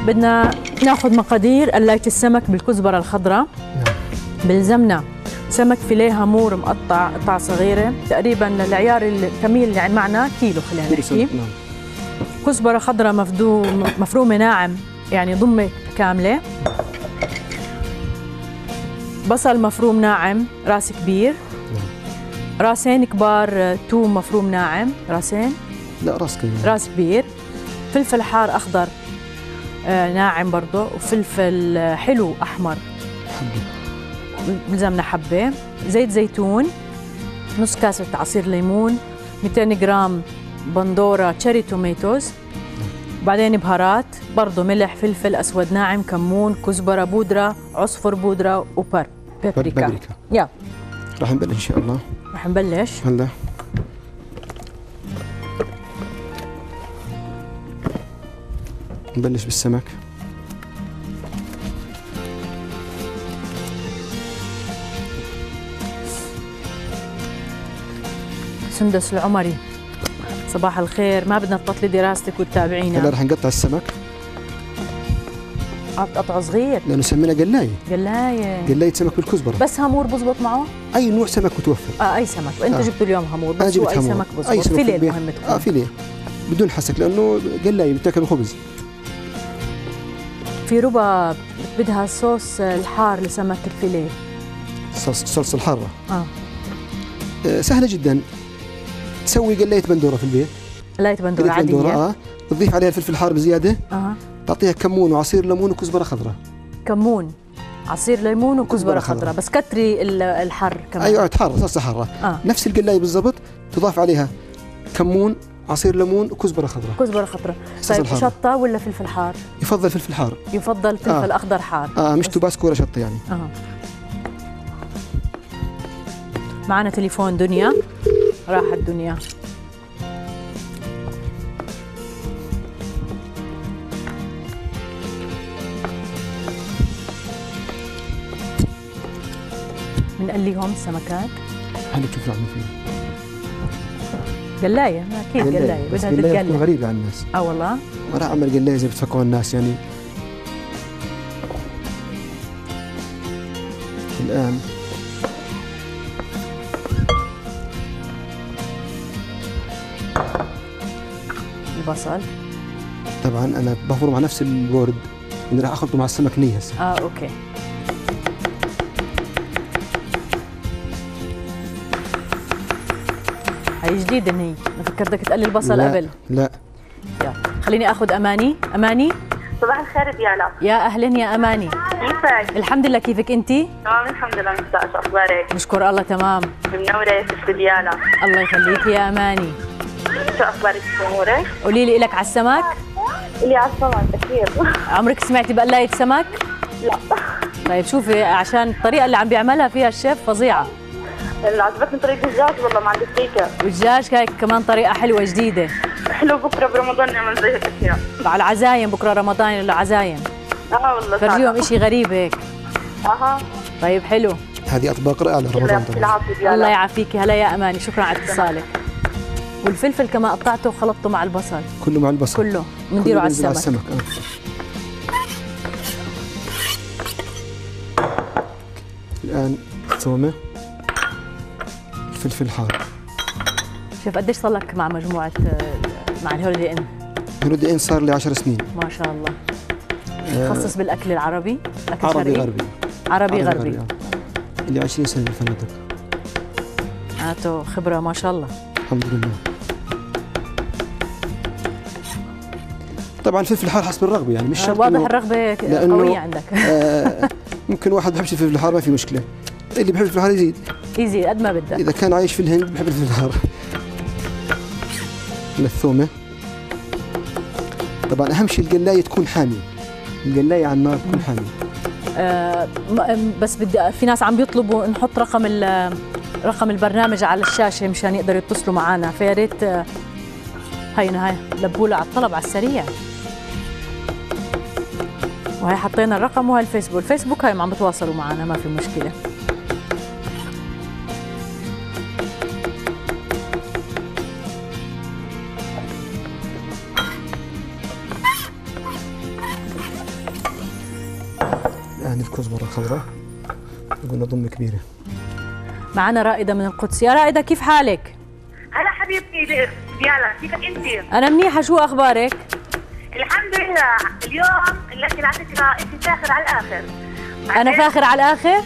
بدنا ناخذ مقادير قلاية السمك بالكزبرة الخضراء. بلزمنا سمك فيليه هامور مقطع قطع صغيرة، تقريبا العيار الكميل اللي معنا كيلو خلينا نحكي. كزبرة خضراء مفرومة ناعم، يعني ضمة كاملة. بصل مفروم ناعم راس كبير. راسين كبار توم مفروم ناعم، راسين؟ لا راس كبير. راس كبير. فلفل حار أخضر ناعم برضه، وفلفل حلو أحمر بلزمنا حبة. زيت زيتون، نص كاسة عصير ليمون، 200 جرام بندورة تشيري توميتوز. بعدين بهارات برضه ملح، فلفل أسود ناعم، كمون، كزبرة بودرة، عصفر بودرة، بابريكا. يلا راح نبلش إن شاء الله. راح نبلش هلا. نبلش بالسمك. سندس العمري، صباح الخير، ما بدنا تبطلي دراستك وتتابعينا. هلا رح نقطع السمك. بتقطعه صغير لأنه سمينا قلاية. قلاية سمك بالكزبرة. بس هامور بزبط معه؟ أي نوع سمك متوفر. أي سمك، وأنت جبتوا اليوم هامور، بس هو أي سمك بزبط. أي سمك فيليه المهم تكون. فيليه بدون حسك، لأنه قلاية بتاكل خبز. في ربا بدها صوص الحار لسمك الفيليه. صلصة الحارة. سهلة جدا. تسوي قلاية بندورة في البيت. قلاية بندورة عادية. تضيف عليها الفلفل الحار بزيادة. تعطيها كمون وعصير ليمون وكزبرة خضراء. كمون، عصير ليمون وكزبرة خضراء، بس كتري الحر كمان. ايوه تحر صلصة حارة. نفس القلاية بالضبط، تضاف عليها كمون، عصير ليمون وكزبرة خضراء. كزبرة خضراء. طيب شطة ولا فلفل حار؟ يفضل فلفل حار. يفضل فلفل أخضر حار. مش توباسكو ولا شطة يعني. معنا تليفون دنيا. راحت دنيا. بنقليهم السمكات. هلا كيف نعمل فيها؟ قلاية، أكيد قلاية بدها تتقلى. غريبة على الناس. والله؟ ما راح أعمل قلاية زي بتفكروا الناس يعني. الآن البصل طبعا أنا بفرم مع نفس الورد اللي راح أخلطه مع السمك ني هسه. أوكي. هي جديدة النية، أنا فكرتك تقلي البصل قبل. لا. يلا خليني آخذ أماني. أماني. صباح الخير ديالا. يا أهلا يا أماني. كيفك؟ الحمد لله، كيفك أنتي؟ تمام الحمد لله. مساء، شو أخبارك؟ نشكر الله تمام. منورة يا ست ديالا. الله يخليكي يا أماني. شو أخبارك أمورك؟ قولي لي، إلك على السمك؟ إلي على السمك أكيد. عمرك سمعتي بقلاية سمك؟ لا. طيب شوفي، عشان الطريقة اللي عم بيعملها فيها الشيف فظيعة. عجبتني طريقة الدجاج والله مع الستيكة. والدجاج هيك كمان طريقة حلوة جديدة. حلو، بكرة برمضان نعمل زي هيك أشياء. على العزايم، بكرة رمضان ولا عزايم؟ والله فرجيهم إشي غريب هيك. طيب حلو. هذه أطباق رائعة لرمضان طبعا. الله يعافيكي. هلا يا أماني، شكرا على اتصالك. والفلفل كمان قطعته وخلطته مع البصل. كله مع البصل. كله بنديره على السمك. الآن الثومة، الفلفل الحار. شوف قديش صار لك مع مجموعة مع الهوليدي إن؟ الهوليدي إن صار لي 10 سنين. ما شاء الله. تخصص بالأكل العربي؟ أكل عربي غربي. عربي غربي. اللي 20 سنة بالفنادق. معناته خبرة ما شاء الله. الحمد لله. طبعا الفلفل الحار حسب الرغبة يعني، مش شرط. واضح الرغبة قوية عندك. ممكن واحد بحبش الفلفل الحار ما في مشكلة. اللي بحب الفلفل الحار يزيد قد ما بدك. إذا كان عايش في الهند بحب الفلفل الحار. الثومة. طبعا أهم شيء القلاية تكون حامية. القلاية على النار تكون حامية. بس بدي، في ناس عم بيطلبوا نحط رقم البرنامج على الشاشة مشان يقدروا يتصلوا معنا، فيا ريت هاي لبوا له على الطلب على السريع. وهي حطينا الرقم وهي الفيسبوك هاي عم بتواصلوا معنا، ما في مشكلة. الكزبرة الخضراء، قلنا ضمة كبيرة. معنا رائدة من القدس. يا رائدة كيف حالك؟ هلا حبيبتي ديالا، كيفك انت؟ أنا منيحة، شو أخبارك؟ الحمد لله. اليوم لكن على فكره انت فاخر على الاخر. أنا فاخر على الآخر؟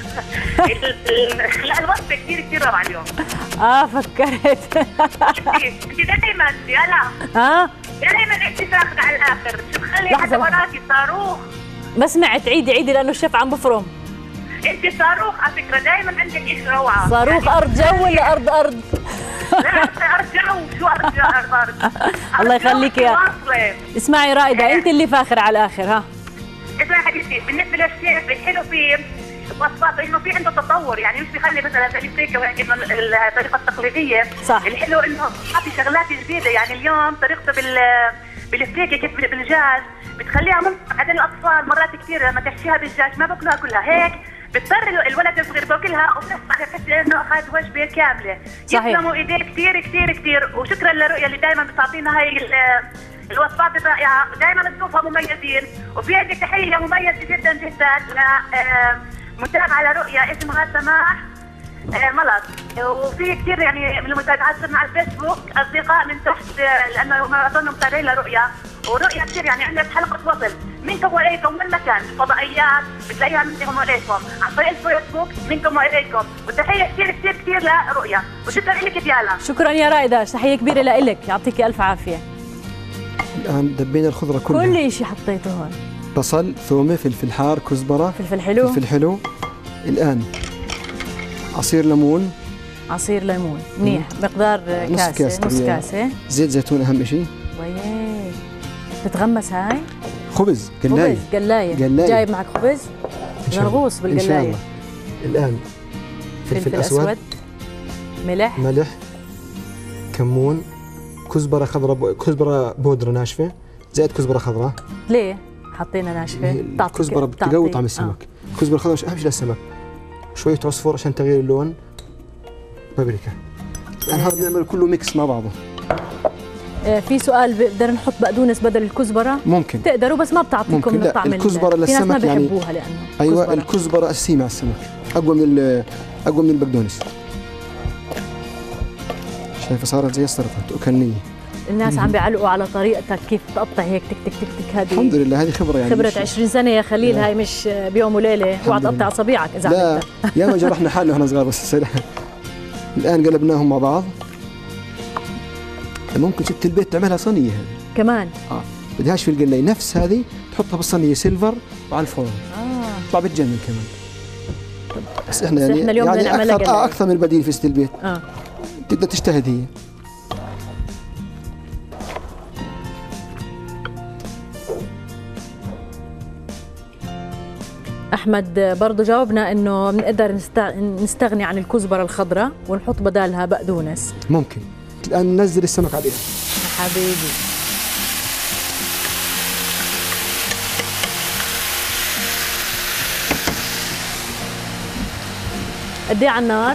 لا الوصفه كثير كثير روعه اليوم. فكرت. انت دائما يلا دائما انت فاخر على الاخر، شو بخلي حدا وراكي صاروخ. ما سمعت، عيدي لأنه الشيف عم بفرم. انت صاروخ على فكره، دائما عندك شيء روعه. صاروخ يعني أرض جو ولا أرض؟ لا أرض جو. شو أرض جو؟ الله يخليك يا اسمعي رائدة، أنت اللي فاخر على الآخر. ها اسمعي حبيبتي، بالنسبة للشيف الحلو فيه وصفات انه في عنده تطور، يعني مش بيخلي مثلا زي الفريكه وهيك انه الطريقه التقليديه. صح. الحلو انه حاطي شغلات جديده، يعني اليوم طريقته بالفريكه كيف بالدجاج بتخليها ممتعه. بعدين الاطفال مرات كثير لما تحشيها بالدجاج ما باكلوها كلها هيك، بتضطر الولد الصغير باكلها وبنصبح بحس انه اخذ وجبه كامله. صحيح. يسلموا ايديك كثير كثير كثير، وشكرا لرؤيا اللي دائما بتعطينا هاي الوصفات الرائعه، دائما نشوفها مميزين. وفي عندك تحيه مميزه جدا جدا متابعة على رؤيا اسمها سماح ملط، وفي كثير يعني من المتابعات صرنا على الفيسبوك اصدقاء من تحت، لانه ما اظن متابعين لرؤيا، ورؤيا كثير يعني عندنا حلقه وصل منكم واليكم من مكان، الفضائيات بتلاقيها منكم واليكم عن طريق الفيسبوك منكم واليكم، وتحيه كثير كثير كثير لرؤيا، وشكرا لك ديالا. شكرا يا رائدة، تحيه كبيره لك، يعطيكي الف عافيه. الان دبينا الخضره كلها، كل شيء حطيته هون، بصل، ثومه، فلفل حار، كزبره، فلفل حلو. الان عصير ليمون. منيح، مقدار كاسه، نص كاسه. زيت زيتون اهم شيء. وياي تتغمس هاي. خبز قلايه. جايب معك خبز؟ نغوص بالقلايه ان شاء الله. الان فلفل اسود، ملح، كمون، كزبره خضراء، كزبره بودره ناشفه، زائد كزبره خضراء. ليه حطينا ناشفه؟ الكزبره بتقوي طعم السمك. كزبره خضراء مش اهم شيء للسمك. شويه عصفر عشان تغيير اللون، بابريكا. يعني هذا بنعمل كله ميكس مع بعضه. في سؤال، بقدر نحط بقدونس بدل الكزبره؟ ممكن تقدروا، بس ما بتعطيكم الطعم. الكزبره للسمك في ناس ما يعني بيحبوها لانه ايوه الكزبره اساسيه مع السمك، اقوى من البقدونس. شايفه صارت زي السلطه وكنيه. الناس عم بيعلقوا على طريقتك كيف تقطع هيك تك تك تك تك. هذه الحمد لله هذه خبره، يعني خبره 20 سنه يا خليل. هاي مش بيوم وليله، اوعى تقطع اصابعك اذا عملتها. لا يا ما جرحنا حالنا واحنا صغار بس. الان قلبناهم مع بعض. ممكن ست البيت تعملها صينيه كمان. بدهاش في القلايه، نفس هذه تحطها بالصينيه سيلفر وعلى الفرن. تطلع بتجنن كمان. بس احنا يعني اليوم يعني اكثر من البديل في ست البيت. تقدر تجتهد هي. أحمد برضه جاوبنا إنه بنقدر نستغني عن الكزبرة الخضراء ونحط بدالها بقدونس. ممكن. الآن ننزل السمك عليها. حبيبي. قد إيه على النار؟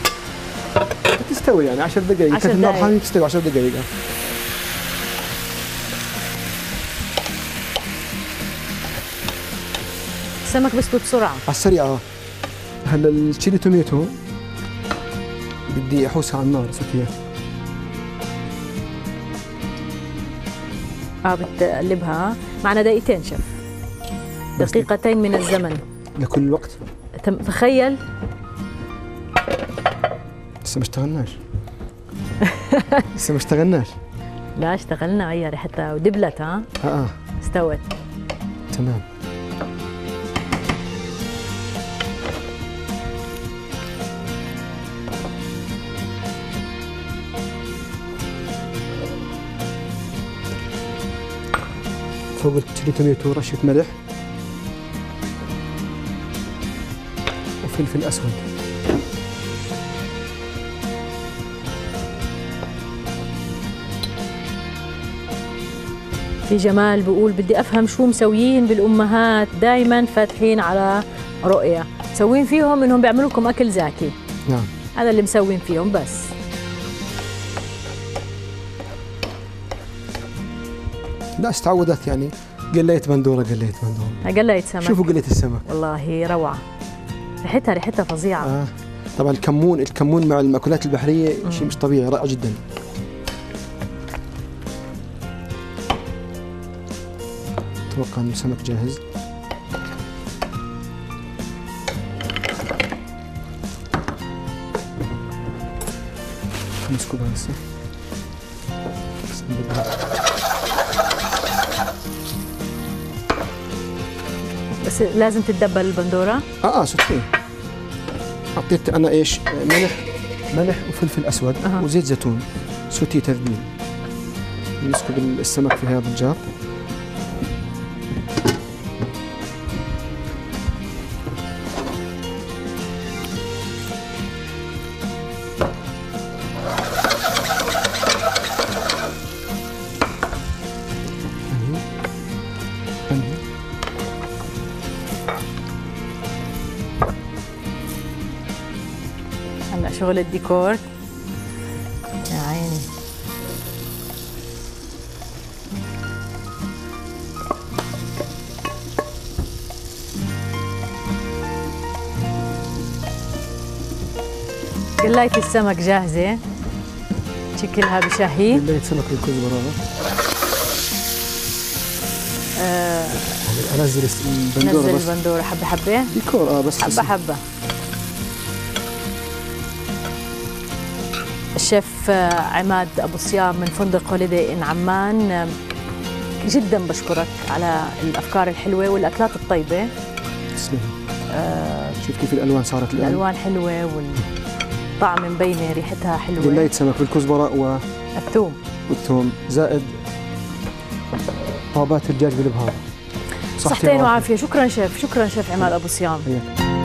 تستوي يعني 10 دقائق. 10 دقائق. النار حامية تستوي 10 دقائق. السمك بيستوي بسرعة. على السريع. هلا التشيلي توميتو بدي احوسها على النار سوتيه. بتقلبها معنا دقيقتين شيف. دقيقتين من الزمن. لكل وقت. تخيل. لسه ما اشتغلناش. لا اشتغلنا، هي ريحتها ودبلت. استوت. تمام. فوق التشيلي توميتو رشة ملح وفلفل أسود. في جمال بقول بدي أفهم شو مسويين بالأمهات دايما فاتحين على رؤية، مسوين فيهم إنهم بيعملوا لكم أكل زاكي. نعم. هذا اللي مسوين فيهم بس. لا استعودت يعني قليت بندوره. قليت سمك. شوفوا قليت السمك والله روعه، ريحتها فظيعه. طبعا الكمون مع المأكولات البحريه شيء مش طبيعي، رائع جدا. اتوقع ان السمك جاهز. نسكبها هسه. بس لازم تتدبل البندوره؟ سوتيه. حطيت انا ايش؟ ملح وفلفل اسود وزيت زيتون، سوتيه تذبيل. نسكب السمك في هذا الجار. هلا شغل الديكور يا عيني. قلاية السمك جاهزة، شكلها بشهي. قلاية سمك بالكزبرة. انزل البندورة. نزل البندورة حبة حبة. ديكور بس حبة حبة. الشيف عماد أبو صيام من فندق هوليداي إن عمان، جدا بشكرك على الأفكار الحلوة والأكلات الطيبة. تسلمي. شوف كيف الألوان صارت الآن. الألوان حلوة والطعم مبينة، ريحتها حلوة. قلاية سمك بالكزبرة والثوم زائد طابات الدجاج بالبهار. صحتين وعافية. شكرا شيف عماد أبو صيام.